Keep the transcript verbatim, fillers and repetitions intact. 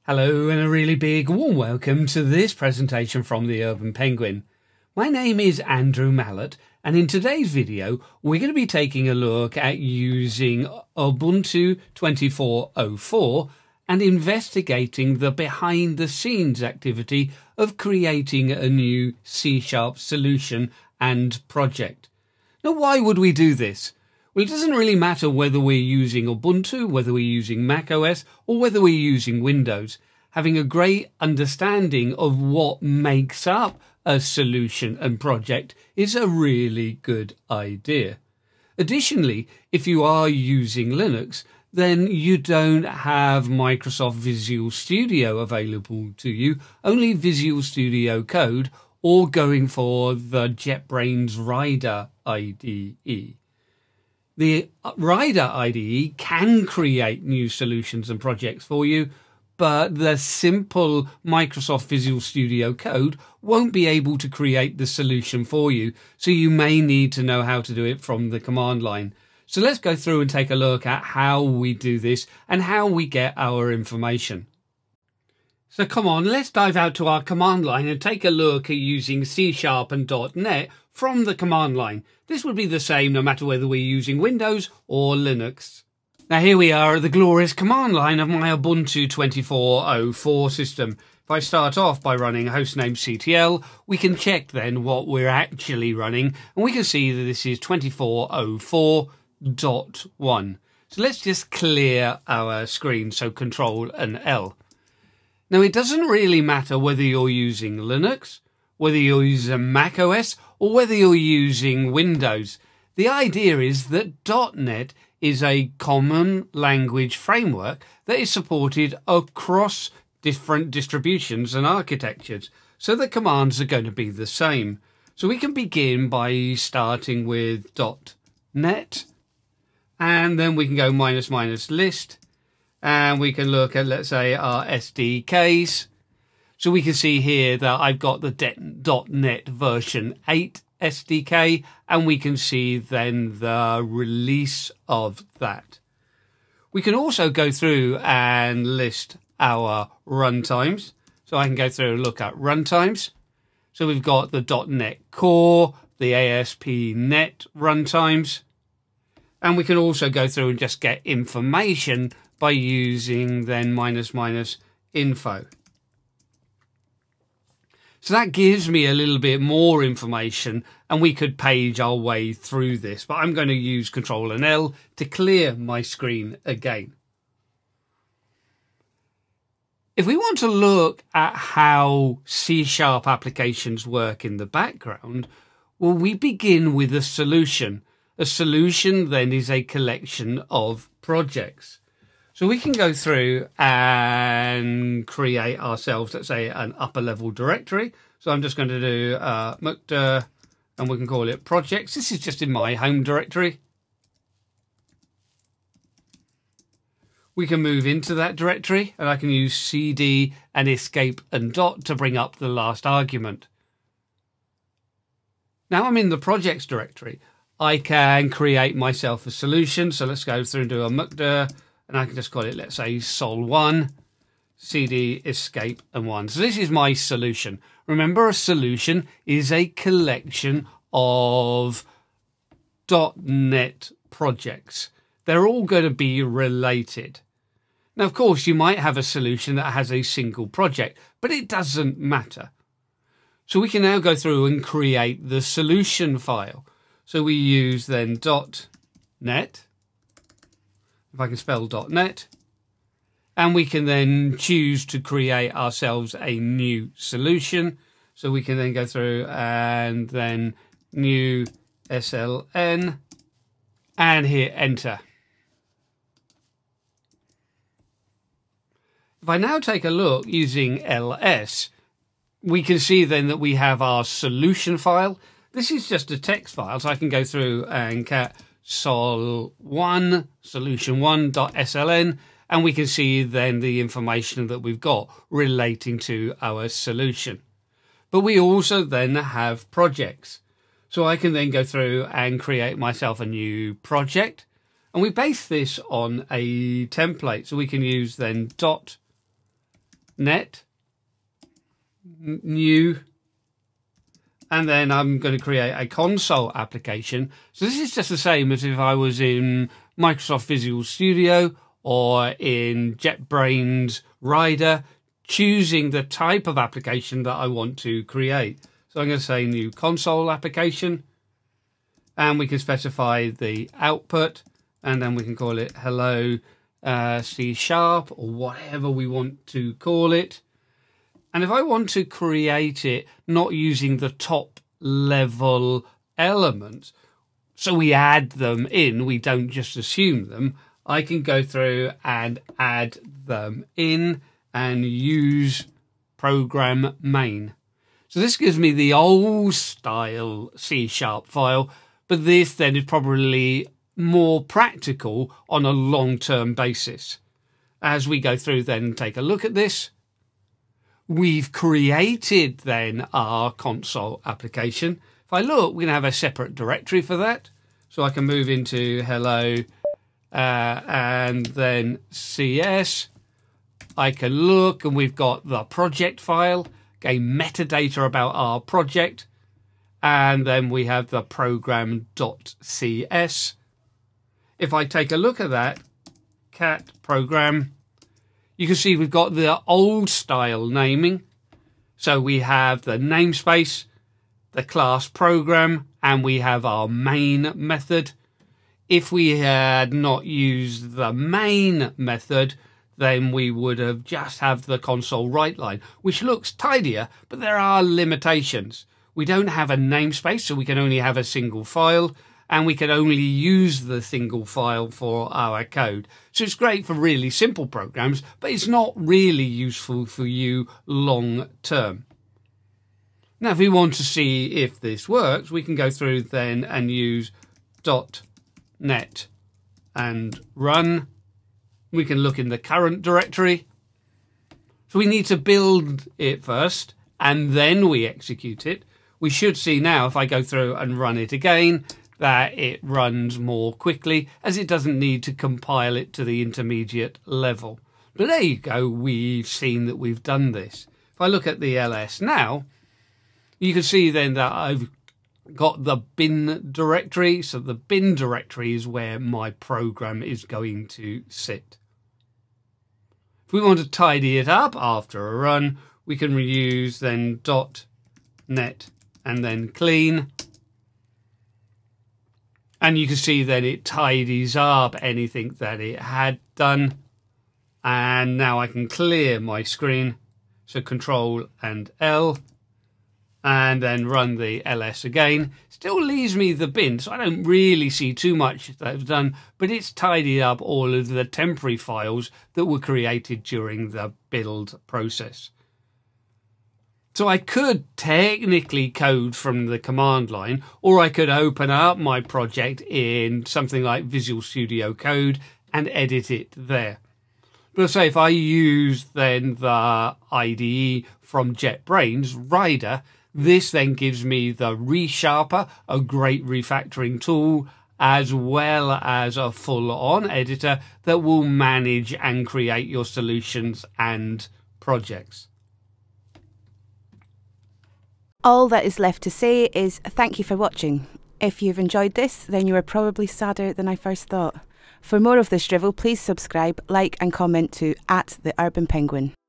Hello and a really big warm welcome to this presentation from the Urban Penguin. My name is Andrew Mallett, and in today's video we're going to be taking a look at using Ubuntu twenty-four oh four and investigating the behind the scenes activity of creating a new C sharp solution and project. Now, why would we do this? Well, it doesn't really matter whether we're using Ubuntu, whether we're using macOS, or whether we're using Windows. Having a great understanding of what makes up a solution and project is a really good idea. Additionally, if you are using Linux, then you don't have Microsoft Visual Studio available to you, only Visual Studio Code, or going for the JetBrains Rider I D E. The Rider I D E can create new solutions and projects for you, but the simple Microsoft Visual Studio Code won't be able to create the solution for you, so you may need to know how to do it from the command line. So let's go through and take a look at how we do this and how we get our information. So come on, let's dive out to our command line and take a look at using C sharp and dot net from the command line. This would be the same no matter whether we're using Windows or Linux. Now here we are at the glorious command line of my Ubuntu twenty-four oh four system. If I start off by running hostname C T L, we can check then what we're actually running, and we can see that this is twenty-four oh four dot one. So let's just clear our screen, so Control and L. Now it doesn't really matter whether you're using Linux, whether you're using macOS, or whether you're using Windows. The idea is that dot net is a common language framework that is supported across different distributions and architectures, so the commands are going to be the same. So we can begin by starting with dot net, and then we can go minus minus list, and we can look at, let's say, our S D Ks. So we can see here that I've got the dot net version eight S D K, and we can see then the release of that. We can also go through and list our runtimes. So I can go through and look at runtimes. So we've got the dot net Core, the A S P dot net runtimes, and we can also go through and just get information by using then minus minus info. So that gives me a little bit more information, and we could page our way through this, but I'm going to use Control and L to clear my screen again. If we want to look at how C sharp applications work in the background, well, we begin with a solution. A solution then is a collection of projects. So we can go through and create ourselves, let's say, an upper level directory. So I'm just going to do uh, mkdir, and we can call it projects. This is just in my home directory. We can move into that directory, and I can use C D and escape and dot to bring up the last argument. Now I'm in the projects directory. I can create myself a solution. So let's go through and do a mkdir. And I can just call it, let's say, sol one, cd, escape, and one. So this is my solution. Remember, a solution is a collection of dot net projects. They're all going to be related. Now, of course, you might have a solution that has a single project, but it doesn't matter. So we can now go through and create the solution file. So we use then dot net. If I can spell dot net, and we can then choose to create ourselves a new solution. So we can then go through and then new S L N and hit enter. If I now take a look using L S, we can see then that we have our solution file. This is just a text file, so I can go through and cat sol one solution one dot S L N, and we can see then the information that we've got relating to our solution. But we also then have projects, so I can then go through and create myself a new project, and we base this on a template. So we can use then dot net, new, and then I'm going to create a console application. So this is just the same as if I was in Microsoft Visual Studio or in JetBrains Rider, choosing the type of application that I want to create. So I'm going to say new console application, and we can specify the output, and then we can call it hello uh, C sharp or whatever we want to call it. And if I want to create it not using the top level elements, so we add them in, we don't just assume them, I can go through and add them in and use program main. So this gives me the old style C sharp file, but this then is probably more practical on a long-term basis. As we go through then and take a look at this, we've created then our console application. If I look, we're going to have a separate directory for that. So I can move into hello uh, and then C S. I can look and we've got the project file, okay, metadata about our project, and then we have the program.cs. If I take a look at that, cat program, you can see we've got the old style naming. So we have the namespace, the class program, and we have our main method. If we had not used the main method, then we would have just have the console write line, which looks tidier, but there are limitations. We don't have a namespace, so we can only have a single file, and we can only use the single file for our code. So it's great for really simple programs, but it's not really useful for you long term. Now, if we want to see if this works, we can go through then and use dotnet and run. We can look in the current directory. So we need to build it first, and then we execute it. We should see now, if I go through and run it again, that it runs more quickly, as it doesn't need to compile it to the intermediate level. But there you go, we've seen that we've done this. If I look at the L S now, you can see then that I've got the bin directory. So the bin directory is where my program is going to sit. If we want to tidy it up after a run, we can reuse then .net and then clean. And you can see then it tidies up anything that it had done. And now I can clear my screen. So Control and L. And then run the L S again. Still leaves me the bin, so I don't really see too much that I've done, but it's tidied up all of the temporary files that were created during the build process. So I could technically code from the command line, or I could open up my project in something like Visual Studio Code and edit it there. But say if I use then the I D E from JetBrains Rider, this then gives me the resharper, a great refactoring tool, as well as a full-on editor that will manage and create your solutions and projects. All that is left to say is thank you for watching. If you've enjoyed this, then you are probably sadder than I first thought. For more of this drivel, please subscribe, like and comment to at the Urban Penguin.